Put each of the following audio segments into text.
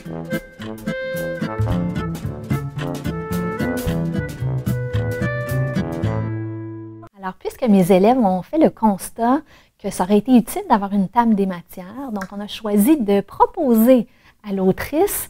Alors, puisque mes élèves ont fait le constat que ça aurait été utile d'avoir une table des matières, donc on a choisi de proposer à l'autrice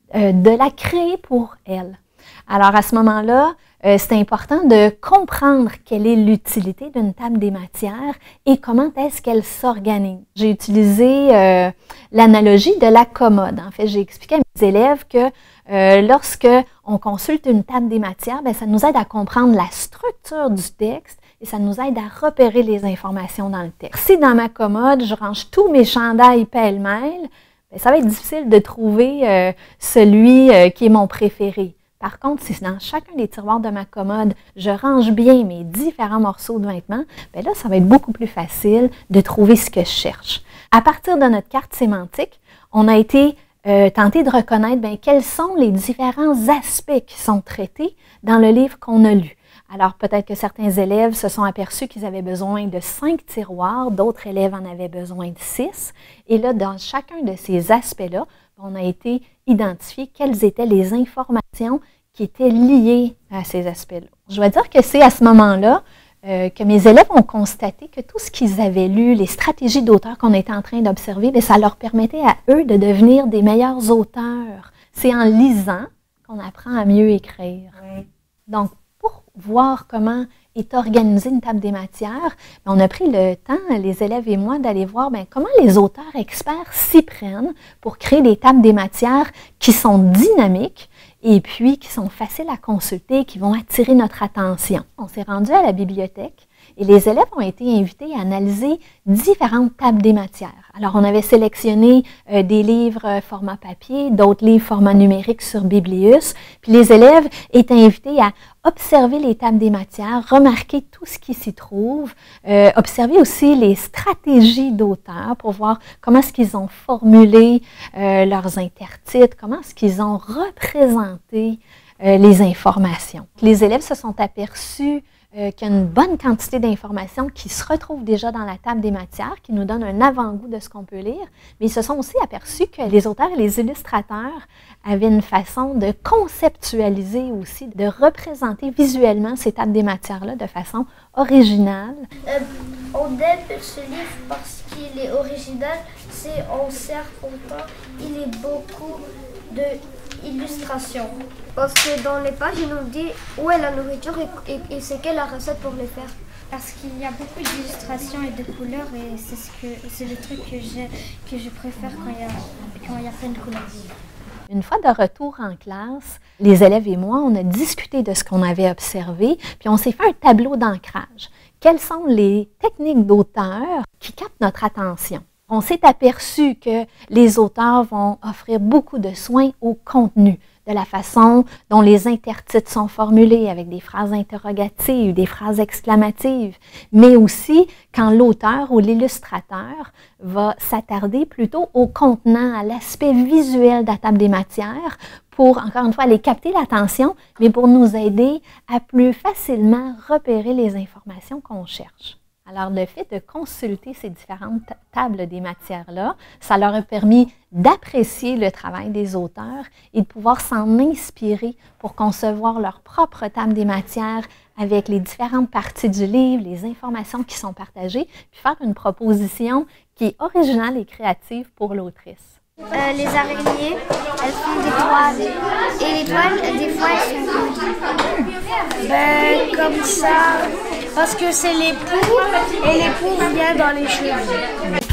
de la créer pour elle. Alors, à ce moment-là, c'est important de comprendre quelle est l'utilité d'une table des matières et comment est-ce qu'elle s'organise. J'ai utilisé l'analogie de la commode. En fait, j'ai expliqué à mes élèves que lorsque on consulte une table des matières, bien, ça nous aide à comprendre la structure du texte et ça nous aide à repérer les informations dans le texte. Si dans ma commode, je range tous mes chandails pêle-mêle, bien, ça va être difficile de trouver celui qui est mon préféré. Par contre, si dans chacun des tiroirs de ma commode, je range bien mes différents morceaux de vêtements, bien là, ça va être beaucoup plus facile de trouver ce que je cherche. À partir de notre carte sémantique, on a été tenté de reconnaître bien, quels sont les différents aspects qui sont traités dans le livre qu'on a lu. Alors, peut-être que certains élèves se sont aperçus qu'ils avaient besoin de 5 tiroirs, d'autres élèves en avaient besoin de 6. Et là, dans chacun de ces aspects-là, on a été identifier quelles étaient les informations qui étaient liées à ces aspects-là. Je dois dire que c'est à ce moment-là que mes élèves ont constaté que tout ce qu'ils avaient lu, les stratégies d'auteurs qu'on était en train d'observer, bien, ça leur permettait à eux de devenir des meilleurs auteurs. C'est en lisant qu'on apprend à mieux écrire. Oui. Donc, pour voir comment est organisée une table des matières, on a pris le temps, les élèves et moi, d'aller voir bien, comment les auteurs experts s'y prennent pour créer des tables des matières qui sont dynamiques et puis qui sont faciles à consulter, qui vont attirer notre attention. On s'est rendu à la bibliothèque et les élèves ont été invités à analyser différentes tables des matières. Alors, on avait sélectionné des livres format papier, d'autres livres format numérique sur Biblius, puis les élèves étaient invités à observer les tables des matières, remarquer tout ce qui s'y trouve, observer aussi les stratégies d'auteurs pour voir comment est-ce qu'ils ont formulé leurs intertitres, comment est-ce qu'ils ont représenté les informations. Les élèves se sont aperçus qu'il y a une bonne quantité d'informations qui se retrouvent déjà dans la table des matières, qui nous donnent un avant-goût de ce qu'on peut lire, mais ils se sont aussi aperçus que les auteurs et les illustrateurs avaient une façon de conceptualiser aussi, de représenter visuellement ces tables des matières-là de façon originale. On aime ce livre parce qu'il est original, on sert pourtant, il est beaucoup d'illustrations. Parce que dans les pages, il nous dit où est la nourriture et c'est quelle la recette pour les faire. Parce qu'il y a beaucoup d'illustrations et de couleurs et c'est le truc que je préfère quand il y a plein de couleurs. Une fois de retour en classe, les élèves et moi, on a discuté de ce qu'on avait observé, puis on s'est fait un tableau d'ancrage. Quelles sont les techniques d'auteur qui captent notre attention? On s'est aperçu que les auteurs vont offrir beaucoup de soins au contenu, de la façon dont les intertitres sont formulés avec des phrases interrogatives, des phrases exclamatives, mais aussi quand l'auteur ou l'illustrateur va s'attarder plutôt au contenant, à l'aspect visuel de la table des matières pour, encore une fois, aller capter l'attention, mais pour nous aider à plus facilement repérer les informations qu'on cherche. Alors, le fait de consulter ces différentes tables des matières-là, ça leur a permis d'apprécier le travail des auteurs et de pouvoir s'en inspirer pour concevoir leur propre table des matières avec les différentes parties du livre, les informations qui sont partagées, puis faire une proposition qui est originale et créative pour l'autrice. Les araignées, elles font des toiles. Et les toiles, des fois, elles sont rouges. Comme ça, parce que c'est les poux et les poux viennent dans les cheveux.